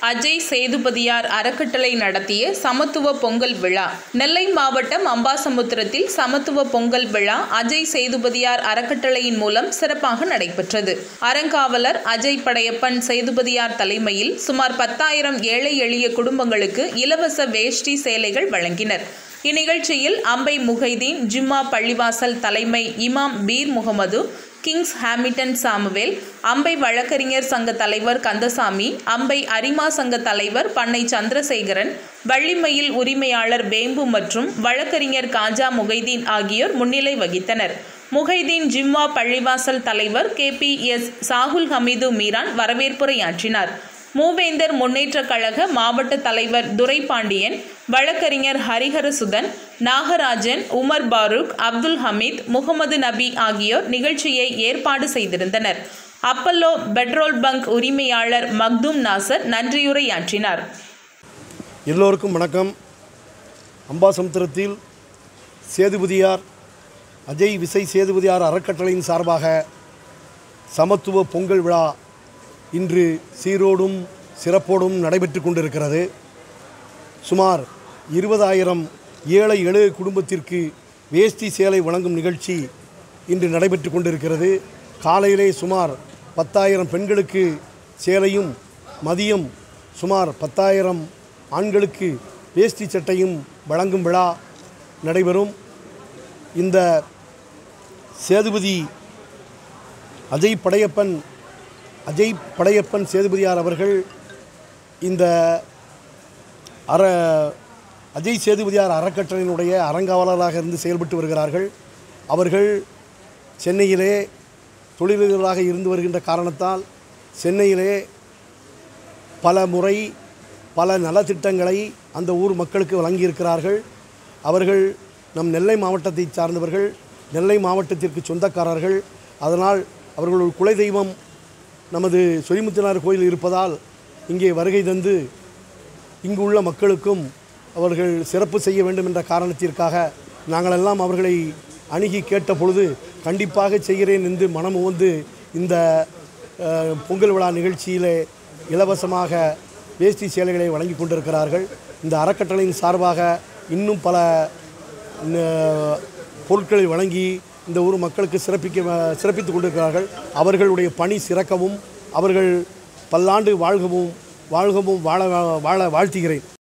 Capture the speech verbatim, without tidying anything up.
அஜய் சேதுபதியார் அறக்கட்டளை நடத்திய சமத்துவ பொங்கல் விழா. நெல்லை மாவட்டம் அம்பாசமுத்திரத்தில் சமத்துவ பொங்கல் விழா அஜய் சேதுபதியார் அறக்கட்டளையின் மூலம் சிறப்பாக நடைபெற்றது. அறங்காவலர் அஜய் படையப்பன் சேதுபதியார் தலைமையில் சுமார் பத்தாயிரம் ஏழை எளிய குடும்பங்களுக்கு இலவச வேஷ்டி சேலைகள் வழங்கினர். இந்நிகழ்ச்சியில் அம்பை முஹைதீன் ஜும்மா பள்ளிவாசல் தலைமை இமாம் Peer Mohammed, Kings Hamilton Samuel, Ambai வழக்கறிஞர் சங்க தலைவர் கந்தசாமி, அம்பை அரிமா சங்க தலைவர் பண்ணை சந்திரசேகரன், வள்ளிமயில் உரிமையாளர் வேம்பு மற்றும் வழக்கறிஞர் காஜா முஹைதீன் ஆகியோர் முன்னிலை வகித்தனர். முஹைதீன் ஜும்மா பள்ளிவாசல் தலைவர் K P S Sahul Hameed Meeran வரவேற்புரையாற்றினார். மூவேந்தர் முன்னேற்ற கழக மாவட்ட தலைவர் துரைபாண்டியன், வழக்கறிஞர் ஹரிஹரசுதன், நாகராஜன், உமர் பாரூக், அப்துல் ஹமீத், முகமது நபி ஆகியோர் நிகழ்ச்சியை ஏற்பாடு செய்திருந்தனர். அப்பல்லோ பெட்ரோல் பங்க் உரிமையாளர் மக்தூம் நாசர் நன்றியுரையாற்றினார். எல்லோருக்கும் வணக்கம். அம்பாசமுத்திரத்தில் சேதுபதியார் அஜய் விசை சேதுபதியார் அறக்கட்டளையின் சார்பாக சமத்துவ பொங்கல் விழா இன்று சீரோடும் சிறப்போடும் நடைபெற்று கொண்டிருக்கிறது. சுமார் இருபதாயிரம் ஏழை எளிய குடும்பத்திற்கு வேஷ்டி சேலை வழங்கும் நிகழ்ச்சி இன்று நடைபெற்று கொண்டிருக்கிறது. காலையிலே சுமார் பத்தாயிரம் பெண்களுக்கு சேலையும், மதியம் சுமார் பத்தாயிரம் ஆண்களுக்கு வேஷ்டி சட்டையும் வழங்கும் விழா நடைபெறும். இந்த சேதுபதி அஜய் படையப்பன் அஜய் படையப்பன் சேதுபதியார் அவர்கள் இந்த அற அஜய் சேதுபதியார் அறக்கட்டளையினுடைய அறங்காவலராக இருந்து செயல்பட்டு வருகிறார்கள். அவர்கள் சென்னையிலே தொழிலாளர்களாக இருந்து வருகின்ற காரணத்தால் சென்னையிலே பல முறை பல நலத்திட்டங்களை அந்த ஊர் மக்களுக்கு வழங்கியிருக்கிறார்கள். அவர்கள் நம் நெல்லை மாவட்டத்தை சார்ந்தவர்கள், நெல்லை மாவட்டத்திற்கு சொந்தக்காரர்கள். அதனால் அவர்கள் குலை தெய்வம் நமது சொரிமுத்தினார் கோயில் இருப்பதால் இங்கே வருகை தந்து இங்கு உள்ள மக்களுக்கும் அவர்கள் சிறப்பு செய்ய வேண்டும் என்ற காரணத்திற்காக நாங்களெல்லாம் அவர்களை அணுகி கேட்ட பொழுது கண்டிப்பாக செய்கிறேன் என்று மனம் உவந்து இந்த பொங்கல் விழா நிகழ்ச்சியிலே இலவசமாக வேஷ்டி சேலைகளை வழங்கி கொண்டிருக்கிறார்கள். இந்த அறக்கட்டளையின் சார்பாக இன்னும் பல பொருட்களை வழங்கி இந்த ஊர் மக்களுக்கு சிறப்பிக்க சிறப்பித்து கொண்டிருக்கிறார்கள். அவர்களுடைய பணி சிறக்கவும் அவர்கள் பல்லாண்டு வாழ்கவும் வாழ்கவும் வாழ வாழ வாழ்த்துகிறேன்.